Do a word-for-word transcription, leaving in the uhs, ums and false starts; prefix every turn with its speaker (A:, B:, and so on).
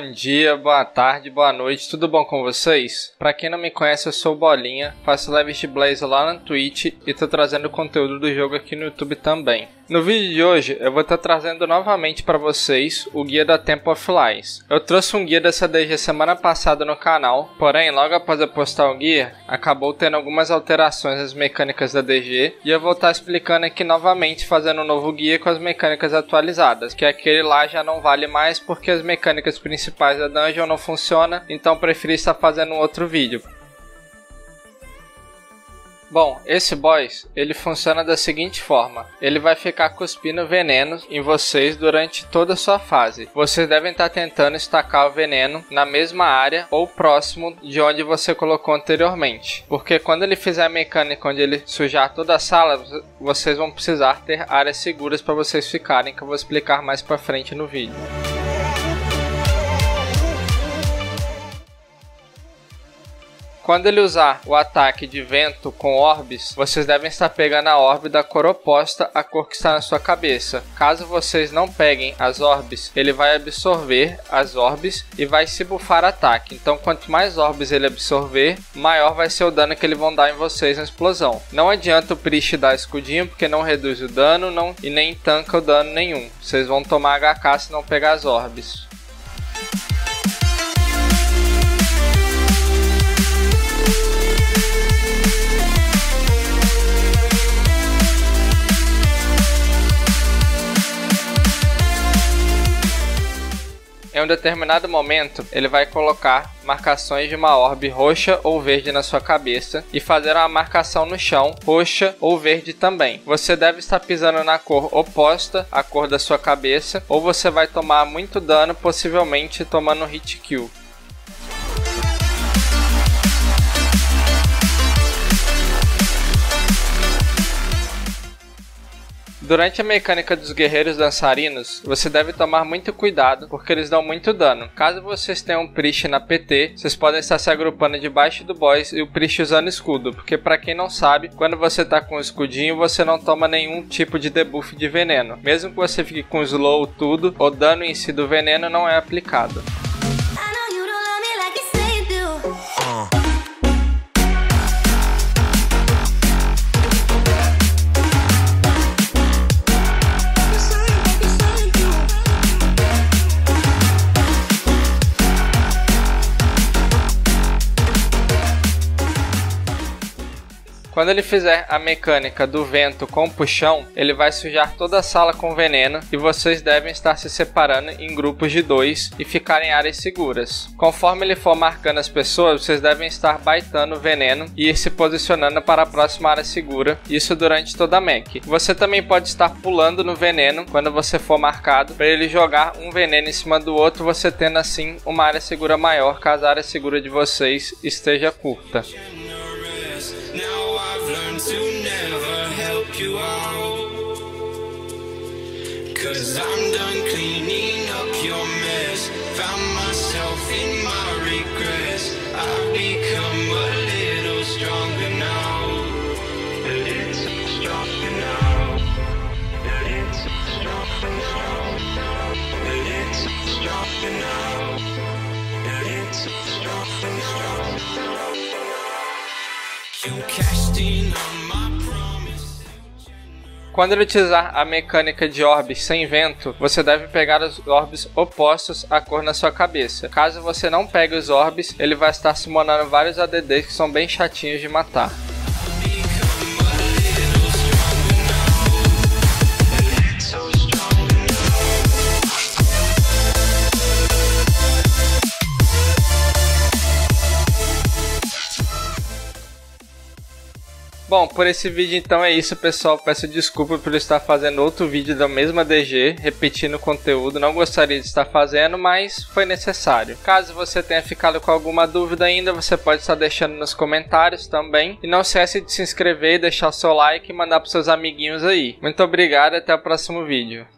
A: Bom dia, boa tarde, boa noite, tudo bom com vocês? Pra quem não me conhece, eu sou o Bolinha, faço lives de Blaze lá na Twitch e tô trazendo conteúdo do jogo aqui no YouTube também. No vídeo de hoje, eu vou estar trazendo novamente para vocês o guia da Temple of Lies. Eu trouxe um guia dessa D G semana passada no canal, porém, logo após eu postar o guia, acabou tendo algumas alterações nas mecânicas da D G, e eu vou estar explicando aqui novamente, fazendo um novo guia com as mecânicas atualizadas, que aquele lá já não vale mais porque as mecânicas principais da dungeon não funcionam, então preferi estar fazendo um outro vídeo. Bom, esse boss, ele funciona da seguinte forma, ele vai ficar cuspindo veneno em vocês durante toda a sua fase. Vocês devem estar tentando estacar o veneno na mesma área ou próximo de onde você colocou anteriormente. Porque quando ele fizer a mecânica onde ele sujar toda a sala, vocês vão precisar ter áreas seguras para vocês ficarem, que eu vou explicar mais para frente no vídeo. Quando ele usar o ataque de vento com orbes, vocês devem estar pegando a orbe da cor oposta à cor que está na sua cabeça. Caso vocês não peguem as orbes, ele vai absorver as orbes e vai se bufar ataque. Então quanto mais orbes ele absorver, maior vai ser o dano que eles vão dar em vocês na explosão. Não adianta o Priest dar escudinho porque não reduz o dano não, e nem tanca o dano nenhum. Vocês vão tomar H K se não pegar as orbes. Em um determinado momento, ele vai colocar marcações de uma orbe roxa ou verde na sua cabeça e fazer uma marcação no chão, roxa ou verde também. Você deve estar pisando na cor oposta à cor da sua cabeça ou você vai tomar muito dano, possivelmente tomando hit kill. Durante a mecânica dos guerreiros dançarinos, você deve tomar muito cuidado porque eles dão muito dano. Caso vocês tenham um Priest na P T, vocês podem estar se agrupando debaixo do boss e o Priest usando escudo, porque para quem não sabe, quando você está com o escudinho, você não toma nenhum tipo de debuff de veneno. Mesmo que você fique com slow tudo, o dano em si do veneno não é aplicado. Quando ele fizer a mecânica do vento com puxão, ele vai sujar toda a sala com veneno e vocês devem estar se separando em grupos de dois e ficar em áreas seguras. Conforme ele for marcando as pessoas, vocês devem estar baitando o veneno e ir se posicionando para a próxima área segura, isso durante toda a mech. Você também pode estar pulando no veneno quando você for marcado, para ele jogar um veneno em cima do outro, você tendo assim uma área segura maior caso a área segura de vocês esteja curta.
B: To never help you out, 'cause I'm done cleaning up your mess. Found myself in my regrets. I've become a little stronger now. A little stronger now. A little stronger now. A little stronger now. A little stronger now. You cashed in on my promise.
A: Quando ele utilizar a mecânica de orbes sem vento, você deve pegar os orbes opostos à cor na sua cabeça. Caso você não pegue os orbes, ele vai estar summonando vários A D Ds que são bem chatinhos de matar. Bom, por esse vídeo então é isso, pessoal. Peço desculpa por estar fazendo outro vídeo da mesma D G, repetindo o conteúdo. Não gostaria de estar fazendo, mas foi necessário. Caso você tenha ficado com alguma dúvida ainda, você pode estar deixando nos comentários também. E não esquece de se inscrever, deixar o seu like e mandar para seus amiguinhos aí. Muito obrigado e até o próximo vídeo.